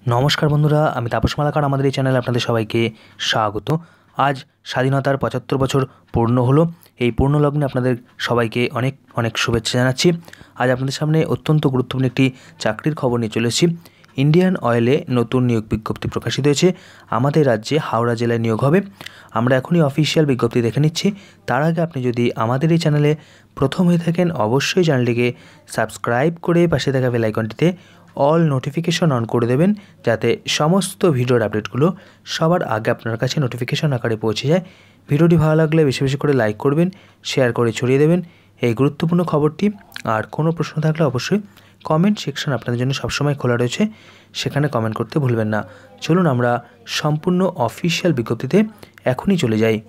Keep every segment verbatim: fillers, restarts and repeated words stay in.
নমস্কার বন্ধুরা, আমি তাপস মালাকার। আমাদের এই চ্যানেলে আপনাদের সবাইকে স্বাগত। আজ স্বাধীনতার পঁচাত্তর বছর পূর্ণ হলো। এই পূর্ণ লগ্নে আপনাদের সবাইকে অনেক অনেক শুভেচ্ছা জানাচ্ছি। আজ আপনাদের সামনে অত্যন্ত গুরুত্বপূর্ণ একটি চাকরির খবর নিয়ে চলে এসেছি। ইন্ডিয়ান অয়েলে নতুন নিয়োগ বিজ্ঞপ্তি প্রকাশিত হয়েছে। আমাদের রাজ্যে হাওড়া জেলায় নিয়োগ হবে। আমরা এখনই অফিসিয়াল বিজ্ঞপ্তি দেখে নিচ্ছি। তার আগে আপনি যদি আমাদের এই চ্যানেলে প্রথম হয়ে থাকেন, অবশ্যই চ্যানেলটিকে সাবস্ক্রাইব করে পাশে থাকা বেল আইকনটিতে অল নোটিফিকেশন অন করে দেবেন, যাতে সমস্ত ভিডিওর আপডেটগুলো সবার আগে আপনার কাছে নোটিফিকেশন আকারে পৌঁছে যায়। ভিডিওটি ভালো লাগলে বেশি বেশি করে লাইক করবেন, শেয়ার করে ছড়িয়ে দেবেন এই গুরুত্বপূর্ণ খবরটি। আর কোনো প্রশ্ন থাকলে অবশ্যই কমেন্ট সেকশন আপনাদের জন্য সবসময় খোলা রয়েছে, সেখানে কমেন্ট করতে ভুলবেন না। চলুন আমরা সম্পূর্ণ অফিসিয়াল বিজ্ঞপ্তিতে এখনই চলে যাই।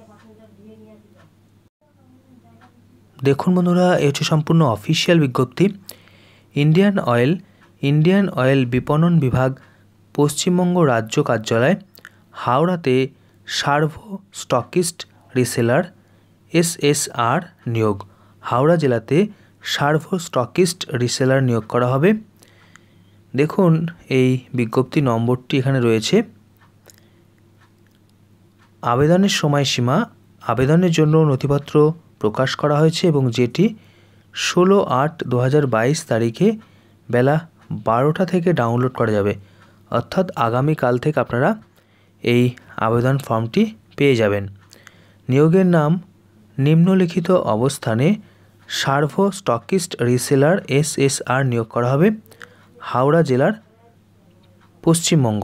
দেখুন বন্ধুরা, এ হচ্ছে সম্পূর্ণ অফিসিয়াল বিজ্ঞপ্তি। ইন্ডিয়ান অয়েল ইন্ডিয়ান অয়েল বিপণন বিভাগ, পশ্চিমবঙ্গ রাজ্য কার্যালয়, হাওড়াতে servo stockist reseller S S R নিয়োগ। হাওড়া জেলাতে সার্ভো স্টকিস্ট রিসেলার নিয়োগ করা হবে। দেখুন এই বিজ্ঞপ্তি নম্বরটি এখানে রয়েছে। আবেদনের সময়সীমা, আবেদনের জন্য নথিপত্র প্রকাশ করা হয়েছে এবং যেটি ষোলো আট দু হাজার বাইশ তারিখে বেলা বারোটা থেকে ডাউনলোড করা যাবে। অর্থাৎ আগামীকাল থেকে আপনারা এই আবেদন ফর্মটি পেয়ে যাবেন। নিয়োগের নাম নিম্নলিখিত অবস্থানে servo stockist reseller S S R নিয়োগ করা হবে হাওড়া জেলার, পশ্চিমবঙ্গ।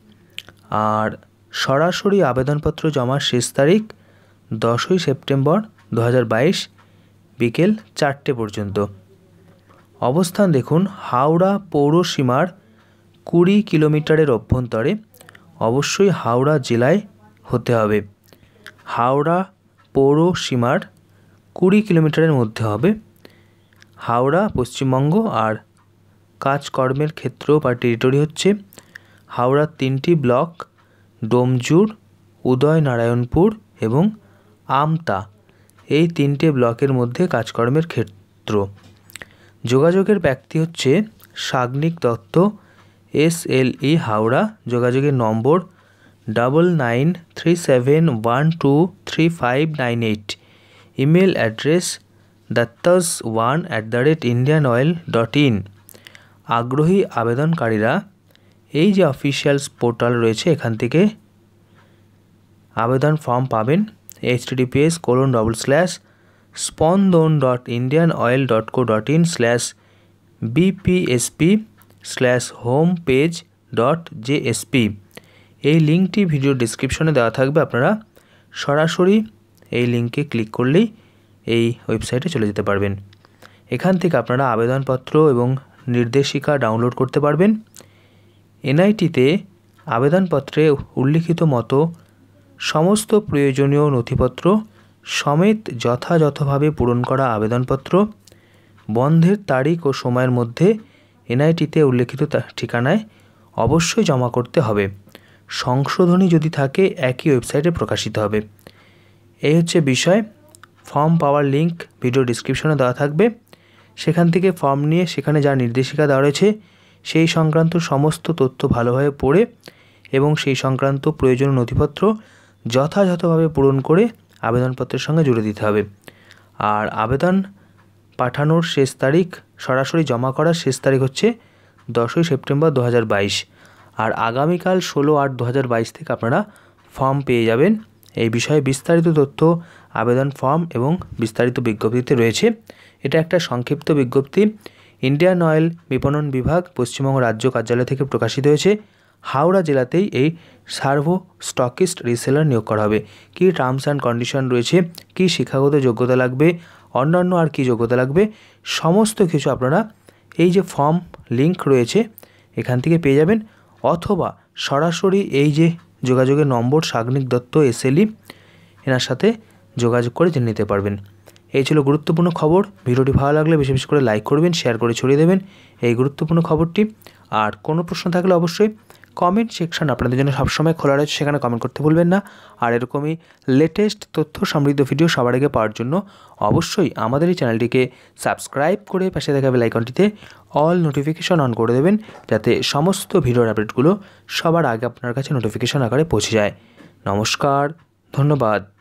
আর সরাসরি আবেদনপত্র জমার শেষ তারিখ দশই সেপ্টেম্বর দু হাজার বাইশ বিকেল চারটে পর্যন্ত। অবস্থান দেখুন, হাওড়া পৌরসীমার কুড়ি কিলোমিটারের অভ্যন্তরে, অবশ্যই হাওড়া জেলায় হতে হবে। হাওড়া পৌরসীমার কুড়ি কিলোমিটারের মধ্যে হবে, হাওড়া, পশ্চিমবঙ্গ। আর কাজকর্মের ক্ষেত্র বা টেরিটরি হচ্ছে হাওড়ার তিনটি ব্লক, ডোমজুর, উদয়নারায়ণপুর এবং আমতা, এই তিনটে ব্লকের মধ্যে কাজকর্মের ক্ষেত্র। যোগাযোগের ব্যক্তি হচ্ছে Sagnik Dutta, S L E Howrah. যোগাযোগের number double nine three seven one two three five nine eight. Email address Duttas one at the rate Indian oil dot in. আগ্রহী আবেদনকারীরা এই যে অফিসিয়াল পোর্টাল রয়েছে, এখান থেকে আবেদন ফর্ম পাবেন। H T D P S colon double slash Spandan dot Indian oil dot co dot in slash BPSP slash home page dot JSP. এই লিঙ্কটি ভিডিও ডিসক্রিপশনে দেওয়া থাকবে। আপনারা সরাসরি এই লিঙ্কে ক্লিক করলেই এই ওয়েবসাইটে চলে যেতে পারবেন। এখান থেকে আপনারা আবেদনপত্র এবং নির্দেশিকা ডাউনলোড করতে পারবেন। এনআইটিতে আবেদনপত্রে উল্লিখিত মতো সমস্ত প্রয়োজনীয় নথিপত্র সমেত যথাযথভাবে পূরণ করা আবেদনপত্র বন্ধের তারিখ ও সময়ের মধ্যে এনআইটিতে উল্লিখিত ঠিকানায় অবশ্যই জমা করতে হবে। সংশোধনী যদি থাকে একই ওয়েবসাইটে প্রকাশিত হবে। এই হচ্ছে বিষয়। ফর্ম পাওয়ার লিঙ্ক ভিডিও ডিসক্রিপশনে দেওয়া থাকবে। সেখান থেকে ফর্ম নিয়ে সেখানে যা নির্দেশিকা দেওয়া রয়েছে সেই সংক্রান্ত সমস্ত তথ্য ভালোভাবে পড়ে এবং সেই সংক্রান্ত প্রয়োজনীয় নথিপত্র যথাযথভাবে পূরণ করে আবেদনপত্রের সঙ্গে জুড়ে দিতে হবে। আর আবেদন পাঠানোর শেষ তারিখ, সরাসরি জমা করার শেষ তারিখ হচ্ছে দশই সেপ্টেম্বর দু হাজার বাইশ। আর আগামীকাল ষোলো আট দু হাজার বাইশ থেকে আপনারা ফর্ম পেয়ে যাবেন। এই বিষয়ে বিস্তারিত তথ্য আবেদন ফর্ম এবং বিস্তারিত বিজ্ঞপ্তিতে রয়েছে। এটা একটা সংক্ষিপ্ত বিজ্ঞপ্তি। ইন্ডিয়ান অয়েল বিপণন বিভাগ, পশ্চিমবঙ্গ রাজ্য কার্যালয় থেকে প্রকাশিত হয়েছে। হাওড়া জেলাতেই এই সার্ভো স্টকিস্ট রিসেলার নিয়োগ করা হবে। কী টার্মস অ্যান্ড কন্ডিশন রয়েছে, কী শিক্ষাগত যোগ্যতা লাগবে, অন্যান্য আর কী যোগ্যতা লাগবে, সমস্ত কিছু আপনারা এই যে ফর্ম লিঙ্ক রয়েছে এখান থেকে পেয়ে যাবেন। অথবা সরাসরি এই যে যোগাযোগের নম্বর সাগ্নিক দত্ত এসএলই, এনার সাথে যোগাযোগ করে জেনে নিতে পারবেন। এই ছিল গুরুত্বপূর্ণ খবর। ভিডিওটি ভালো লাগলে বেশি বেশি করে লাইক করবেন, শেয়ার করে ছড়িয়ে দেবেন এই গুরুত্বপূর্ণ খবরটি। আর কোনো প্রশ্ন থাকলে অবশ্যই কমেন্ট সেকশন আপনাদের জন্য সবসময় খোলা রয়েছে, সেখানে কমেন্ট করতে ভুলবেন না। আর এরকমই লেটেস্ট তথ্য সমৃদ্ধ ভিডিও সবার আগে পাওয়ার জন্য অবশ্যই আমাদের এই চ্যানেলটিকে সাবস্ক্রাইব করে পাশে থাকা বেল আইকনটিতে অল নোটিফিকেশন অন করে দেবেন, যাতে সমস্ত ভিডিওর আপডেটগুলো সবার আগে আপনার কাছে নোটিফিকেশন আকারে পৌঁছে যায়। নমস্কার, ধন্যবাদ।